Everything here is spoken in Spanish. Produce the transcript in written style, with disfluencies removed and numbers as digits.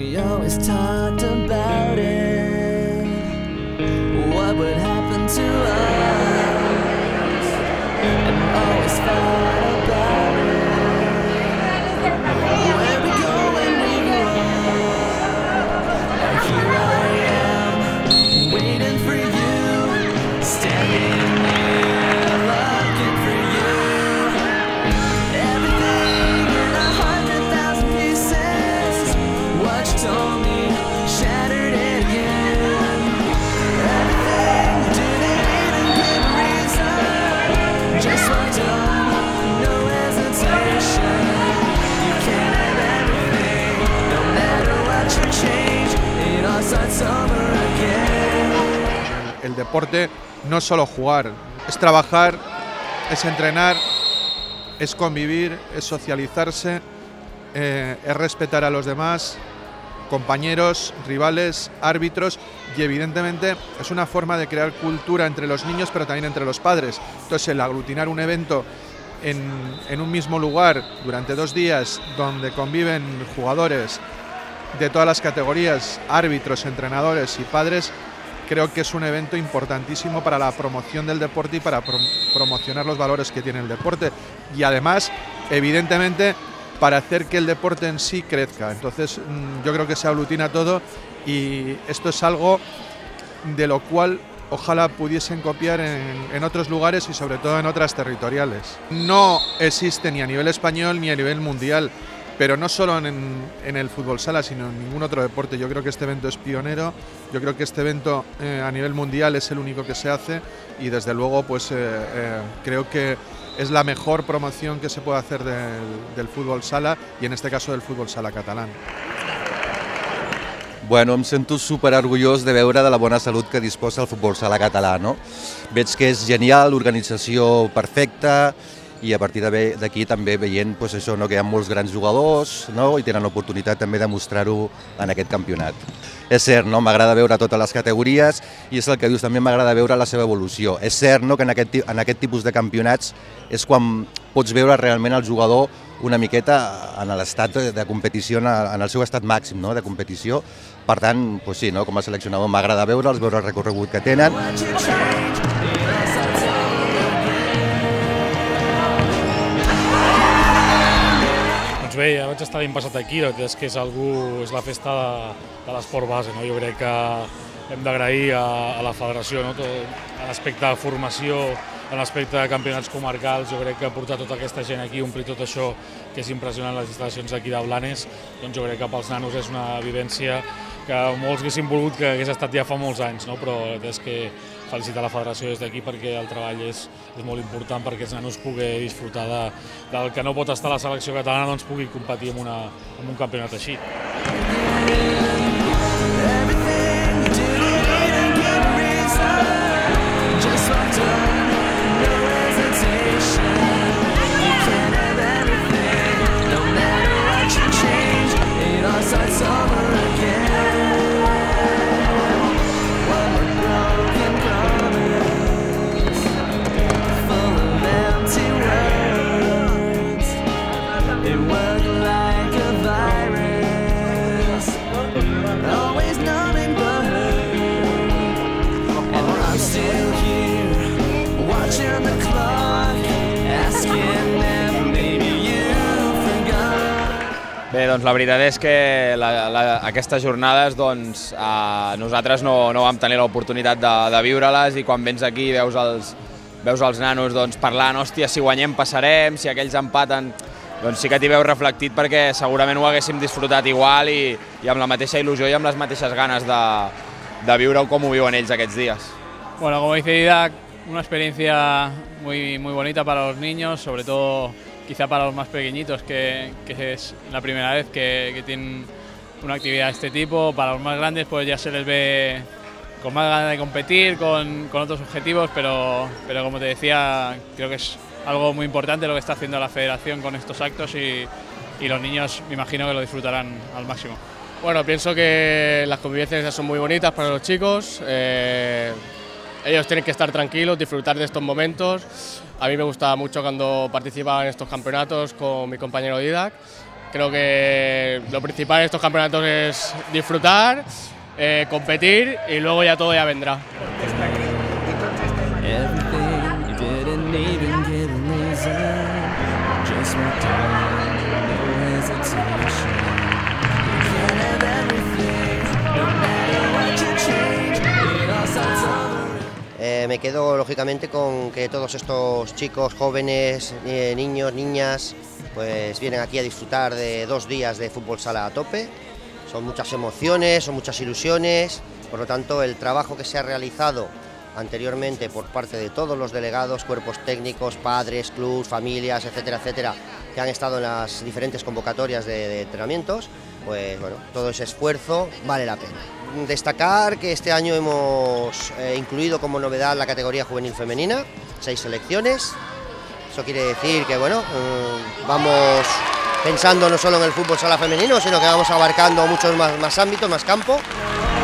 We always talked about it. What would happen to us? And always thought about it. Where we go when we grow up. And here I am, waiting for you, standing here, looking for you. Everything in 100,000 pieces. What you told me shattered it again. Everything didn't even give a reason. Just walked on, no hesitation. You can't have everything, no matter what you change. It all starts over again. El deporte no es solo jugar, es trabajar, es entrenar, es convivir, es socializarse, es respetar a los demás, compañeros, rivales, árbitros, y evidentemente es una forma de crear cultura entre los niños, pero también entre los padres. Entonces, el aglutinar un evento en un mismo lugar durante 2 días, donde conviven jugadores de todas las categorías, árbitros, entrenadores y padres, creo que es un evento importantísimo para la promoción del deporte y para promocionar los valores que tiene el deporte, y además, evidentemente, para hacer que el deporte en sí crezca. Entonces, yo creo que se aglutina todo, y esto es algo de lo cual ojalá pudiesen copiar en otros lugares y sobre todo en otras territoriales. No existe ni a nivel español ni a nivel mundial, pero no solo en el fútbol sala, sino en ningún otro deporte. Yo creo que este evento es pionero, yo creo que este evento a nivel mundial es el único que se hace, y desde luego pues creo que es la mejor promoción que se puede hacer del fútbol sala, y en este caso del fútbol sala catalán. Bueno, em sento super orgullós de veure de la bona salut que disposa el futbol sala català, no? Veig que és genial, l'organització perfecta, i a partir d'aquí també veient pues, això, no? Que hi ha molts grans jugadors, no? I tenen l'oportunitat també de mostrar-ho en aquest campionat. És cert, no? M'agrada veure totes les categories, i és el que dius, també m'agrada veure la seva evolució. És cert, no? Que en aquest tipus de campionats és quan pots veure realment el jugador una miqueta en l'estat de competició, en el seu estat màxim, no? De competició. Per tant, pues sí, no? Com a seleccionador m'agrada veure'ls, veure el recorregut que tenen. Doncs bé, ja vaig estar l'any passat aquí, la veritat és que és la festa de l'esport base, no? Jo crec que hem d'agrair a la federació, no? L'aspecte de formació, l'aspecte de campionats comarcals, jo crec que portar tota aquesta gent aquí, omplir tot això que és impressionant, les instal·lacions d'aquí de Blanes, doncs jo crec que pels nanos és una vivència que molts haguessin volgut que hagués estat ja fa molts anys, no? Però la veritat és que felicitar la federació des d'aquí, perquè el treball és molt important perquè els nanos pugui disfrutar del que no pot estar a la selecció catalana, doncs pugui competir en un campionat així. Bé, doncs la veritat és que aquestes jornades nosaltres no vam tenir l'oportunitat de viure-les, i quan vens aquí veus els nanos parlant, hòstia, si guanyem passarem, si aquells empaten, doncs sí que t'hi veus reflectit, perquè segurament ho haguéssim disfrutat igual i amb la mateixa il·lusió i amb les mateixes ganes de viure-ho com ho viuen ells aquests días. Bueno, como dice Didac, una experiencia muy bonita para los niños, sobre todo quizá para los más pequeñitos, que es la primera vez que tienen una actividad de este tipo. Para los más grandes pues ya se les ve con más ganas de competir, con otros objetivos, pero como te decía, creo que es algo muy importante lo que está haciendo la federación con estos actos, y los niños me imagino que lo disfrutarán al máximo. Bueno, pienso que las convivencias son muy bonitas para los chicos. Ellos tienen que estar tranquilos, disfrutar de estos momentos. A mí me gustaba mucho cuando participaba en estos campeonatos con mi compañero Didac, Creo que lo principal de estos campeonatos es disfrutar, competir y luego ya todo ya vendrá. Everything you didn't even give a reason. Just walked on, no hesitation. You can't have everything, no matter what you change. It all starts over. Me quedo lógicamente con que todos estos chicos, jóvenes, niños, niñas, pues vienen aquí a disfrutar de 2 días de fútbol sala a tope. Son muchas emociones, son muchas ilusiones, por lo tanto el trabajo que se ha realizado anteriormente por parte de todos los delegados, cuerpos técnicos, padres, clubs, familias, etcétera, etcétera, que han estado en las diferentes convocatorias de entrenamientos, pues bueno, todo ese esfuerzo vale la pena. Destacar que este año hemos incluido como novedad la categoría juvenil femenina, 6 selecciones. Eso quiere decir que bueno, vamos pensando no solo en el fútbol sala femenino, sino que vamos abarcando muchos más ámbitos, más campo.